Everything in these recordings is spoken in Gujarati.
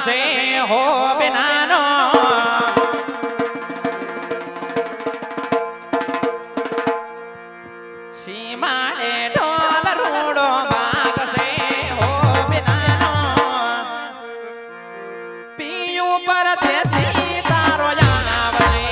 से हो बिनानो सीमा ढोल रूड़ो भाग से हो बिनानो पियू परदेसी तारो जानवरे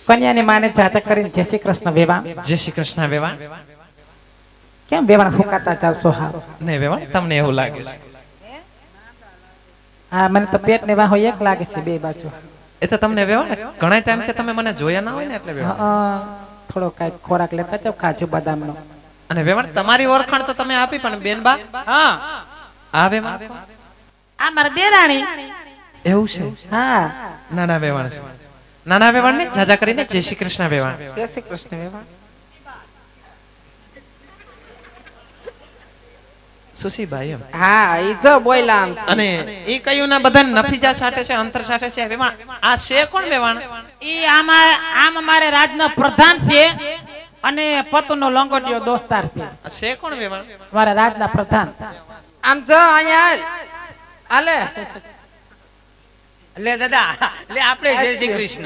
કન્યાની માને ચાચા કરીને જય શ્રી કૃષ્ણ વેવાણ. જય શ્રી કૃષ્ણ વેવાણ. કેમ વેવાણ ફૂંકાતા જાવ છો હાવ? નહીં વેવાણ, તમને એવું લાગે? હા, મને તો પેટ ને વાહો એક લાગે છે બે બાજુ. એ તો તમને વેવાણ ઘણા ટાઈમ થી તમે મને જોયા ના હોય ને એટલે વેવાણ. થોડો કઈ ખોરાક લેતા જાવ, કાજુ બદામનો. અને વેવાણ તમારી ઓળખાણ તો તમે આપી, પણ બેનબા હા આ વેવાણ આ મારા દેરાણી. એવું છે? હા નાના વેવાણ છે. નાના વેવાણ ને જાજા કરીને જય શ્રી કૃષ્ણ વેવાણ. જય શ્રી કૃષ્ણ વેવાણ. સુશીભાઈ એમ. હા ઈ જો બોયલા આમ. અને ઈ કયું ના બધા નફીજા સાટે છે, અંતર સાટે છે વેવાણ. આ છે કોણ વેવાણ? ઈ આમ અમારે રાજનો પ્રધાન છે અને પતુનો લંગોટિયો દોસ્તાર છે. આ છે કોણ વેવાણ? મારા રાજના પ્રધાન. આમ જો અહીંયા આલે લે દાદા લે આપણે જય શ્રી કૃષ્ણ.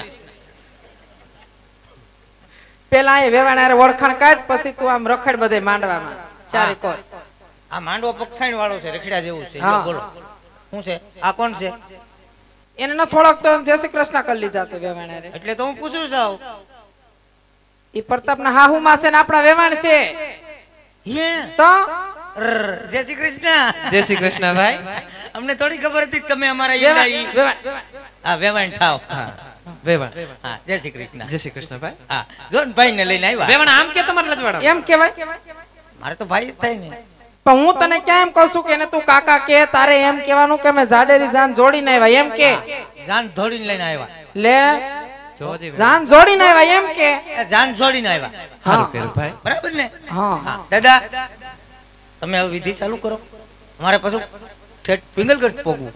પેલા એ વેવાણારે ઓળખાણ કાઢ, પછી તું આમ રખડ બધે માંડવામાં ચારે કોર. આ માંડવો પગથાણ વાળો છે, રખડા જેવું છે. હા. બોલો શું છે? આ કોણ છે? એને ન થોડોક તો જય શ્રી કૃષ્ણ કરી લીધા તો વેવાણારે. એટલે તો હું પૂછું છું. ઈ પ્રતાપના હાહુ માં છે ને આપણા વેવાણ છે હે તો જય શ્રી કૃષ્ણ. જય શ્રી કૃષ્ણ ભાઈ. અમને થોડી ખબર હતી કે તમે અમારા વેવાણ ઈંડા વેવાણ હા વેવાણ થાવ. હા વેવાણ. હા જય શ્રી કૃષ્ણ. જય શ્રી કૃષ્ણ ભાઈ. હા જોન ભાઈ ને લઈને આવ્યા. વેવાણ આમ કે તમારા રજવાડા? એમ કેવાય. મારે તો ભાઈ જ થાય ને. પણ હું તને કેમ કહું છું કે એને તું કાકા કે, તારે એમ કેવાનું કે મેં જાડેરી જાન જોડીને આવ્યા એમ કે. જાન ધોડીને લઈને આવ્યા. લે જોજી જાન જોડીને આવ્યા એમ કે. એ જાન જોડીને આવ્યા. હારું કર્યું ભાઈ. બરાબર ને? હા હા દાદા તમે હવે વિધિ ચાલુ કરો. અમારે પાછું ઠેઠ પિંગલગઢ પોગવું.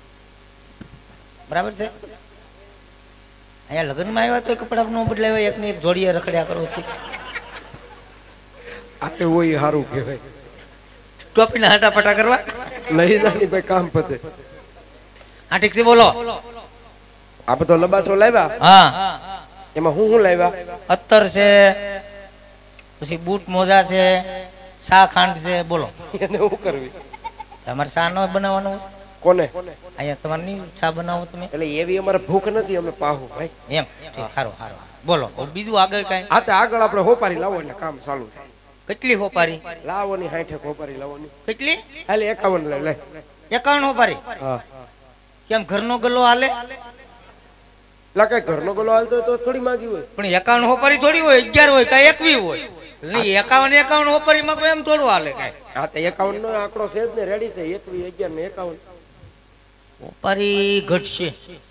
બરાબર છે? અહીંયા લગ્નમાં આવ્યા તો કપડા ન બદલાવ્યા, એક ને એક જોડીએ રખડ્યા કરો છો. આપે હોય સારું કહેવાય. ટોપીના હાટાપટા કરવા. લઈ જાની ભાઈ કામ પતે. હા ઠીક છે બોલો. આપે તો લબાસો લાવ્યા, હા એમાં હું લાવ્યા? અત્તર છે, પછી બૂટ મોજા છે, શા ખાંડ છે. બોલો એને શું કરવી? તમારે શા ન બનાવવાનું હોય? કોને? અહીંયા તમારે નહીં શા બનાવો તમે? એટલે એવી અમારે ભૂખ નથી, અમે પાહુ ભાઈ. એમ ઠીક, સારું સારું. બોલો હવે બીજું આગળ કાંઈ? આ તો આગળ આપણે હોપારી લાવો એટલે કામ ચાલુ થાય. કેટલી હોપારી? લાવોની 60 હોપારી લાવોની. કેટલી? હાલે 51 લઈ લે. 51 હોપારી. હા કેમ ઘરનો ગલ્લો હાલે? લા કઈ ઘરનો ગોલો હાલતો હોય તો થોડી માંગી હોય. પણ 51 હોપારી થોડી હોય, 11 હોય કાંઈ 21 હોય. નહીં 51 હોપારીમાં કોઈ એમ થોડું હાલે કાંઈ. હા તો 51 નો આંકડો છે જ ને, રેડી છે. 21 11 ને 51 હોપારી ઘટશે.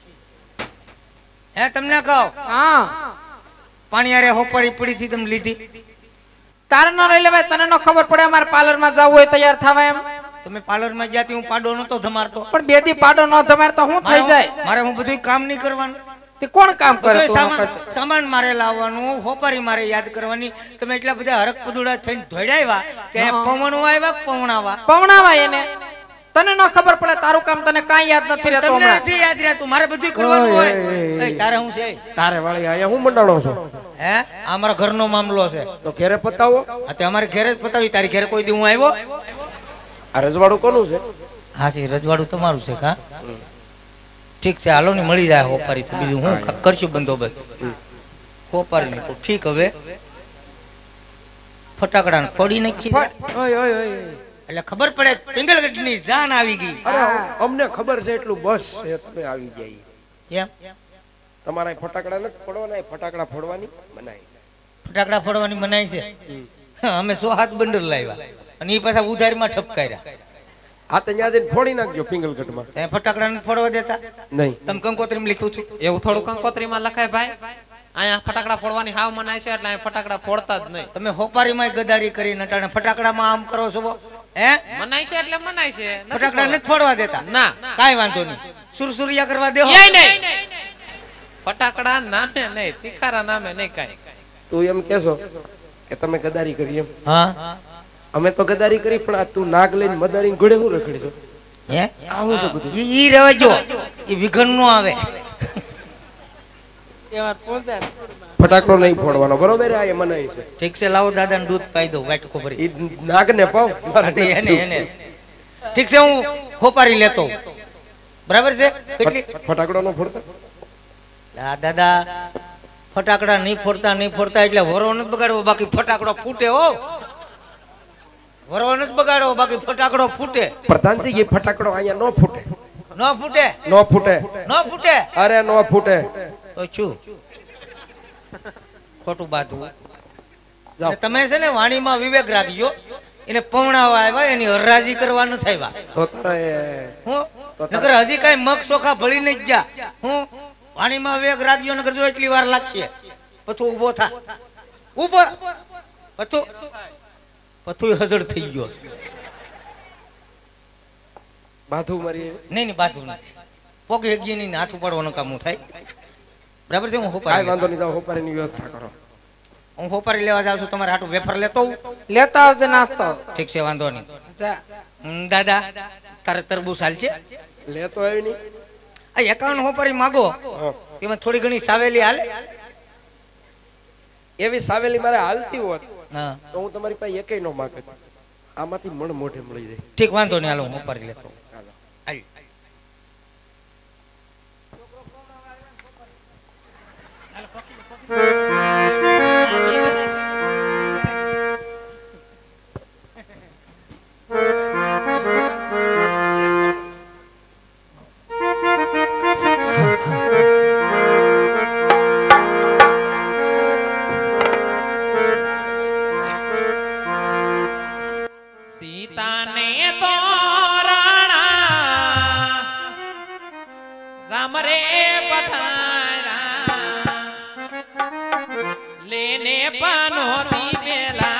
હે તમને કહો હા પાણી આરે હોપારી પડી થી તમે લીધી. તારે ન લઈ લેવાય, તને ન ખબર પડે અમારે પાર્લર માં જવું હોય તૈયાર થવા એમ. તમે પાર્લર માં જ્યાંથી હું પાડો નતો ધમારતો. પણ બે દી પાડો ન ધમાર તો શું થઈ જાય? મારે હું બધું કામ નહીં કરવાનું. તે કોણ કામ કરે? બધું તું ન કરતો. સામાન મારે લાવવાનું, હોપારી મારે યાદ કરવાની. તમે એટલા બધા હરક પદુડા થઈને ધોડાવ્યા કે પવણું આવ્યા પવણાવા. પવણાવા એને. તને ન ખબર પડે, તારું કામ તને કાંઈ યાદ નથી રહેતું તમને હમણાં. નથી યાદ રહેતું, મારે બધું કરવાનું હોય. એ તારે હું છે? તારે વાળી અહીંયા હું મંડાણો છો? હે આ મારા ઘરનો મામલો છે. તો ઘેરે પતાવો. આ તે અમારે ઘરે જ પતાવી. તારી ઘરે કોઈ દી હું આવ્યો? આ રજવાડું કોનું છે? હા છે રજવાડું તમારું છે. કા ઠીક છે, હાલો ને મળી જાય હોપારી તો બીજું હું કરશું બંદોબસ્ત. હોપારી ને ઠીક. હવે ફટાકડા ફોડી નાખી ઓય ઓય ઓય. એટલે ખબર પડે પિંગલગઢ ની જાન આવી ગઈ. અરે અમને ખબર છે એટલું બસ છે, તમે આવી જાય. એમ તમારા ફટાકડા નથી ફોડવાના, ફટાકડા ફોડવાની મનાઈ. ફટાકડા ફોડવાની મનાઈ છે. અમે 107 બંડલ લાવ્યા અને એ પાછા ઉધારમાં ઠપકાર્યા. આ તો ત્યાં જઈને ફોડી નાખજો પિંગલગઢમાં. તમે ફટાકડા નથી ફોડવા દેતા? નહીં. તમે કંકોત્રીમાં લખ્યું છું. એવું થોડું કંકોત્રીમાં લખાય ભાઈ. અહીંયા ફટાકડા ફોડવાની હાવ મનાય છે એટલે અહીંયા ફટાકડા ફોડતા જ નહીં. તમે હોપારીમાં ગદારી કરી નટાણે ફટાકડામાં આમ કરો છો. હે મનાય છે એટલે મનાય છે. ફટાકડા નથી ફોડવા દેતા? ના કાઈ વાંધો નહીં, સુરસુરિયા કરવા દેહો. ફટાકડા નામે નહીં, તીખારા નામે નહીં કાઈ. તું એમ કેશો કે તમે ગદારી કરી એમ? હા અમે તો ગદારી કરી, પણ આ તું નાગ લઈને મદારી ઘોડે હું રખડી છો? હે આ હું છે બધું? ઈ રહેજો, ઈ વિઘન નો આવે. ફટાકડો નહીં ફોડવાનો, બરોબર? આ એ મનાઈ છે. ઠીક છે, લાવો દાદાને દૂધ પાઈ દો વાટકો ભરી. ઈ નાગને પાવ. એને ઠીક છે, હું હોપારી લેતો. બરાબર છે? કેટલી ફટાકડો નો ફોડતા? દાદા ફટાકડા નહીં ફોડતા એટલે વરો નથી બગાડવો બાકી ફટાકડો ફૂટે હો. વરો નથી બગાડવો બાકી ફટાકડો ફૂટે. પ્રધાનજી એ ફટાકડો અહીંયા ન ફૂટે. ન ફૂટે ન ફૂટે. ન ફૂટે અરે ન ફૂટે. તો શું ખોટું બાંધવું. જાઓ. અને તમે છે ને વાણીમાં વિવેક રાખજો. એને પવણાવા આવ્યા એની હરાજી કરવા ન થાય. તો તારે હું નકર હજી કઈ મગ ચોખા ભળી નહીં જા. હું વાણીમાં વિવેક રાખજો નકર જો એટલી વાર લાગશે. પછી ઊભો થા. ઊભો પછી હજળ થઈ ગયો. બાધું મારી નહીં બાધું નહીં પોગી હગી નહીં હાથ ઉપાડવાનું કામ થાય. બરાબર છે. હું કાંઈ હોપારી વાંધો નહીં. જાઓ હોપારીની વ્યવસ્થા કરો. હું હોપારી લેવા જાઉં છું. તમારે હાટું વેફર લેતો આવું? લેતા આવજે નાસ્તો. ઠીક છે વાંધો નહીં. જા. દાદા તારે તરબૂચ હાલ છે? લેતો આવી નહીં. આ 51 હોપારી માગો હા. એમાં થોડી ઘણી સાવેલી હાલે. એવી સાવેલી મારે હાલતી હોત હા તો હું તમારી પાસે એકેય નો માગત. આમાંથી મણ મોઢે મળી જાય. ઠીક વાંધો નહીં. હાલો હું હોપારી લેતો આવું. હાલ. સીતાને તો રાણા રામ રે પધારા લેને પાનોતી બેલા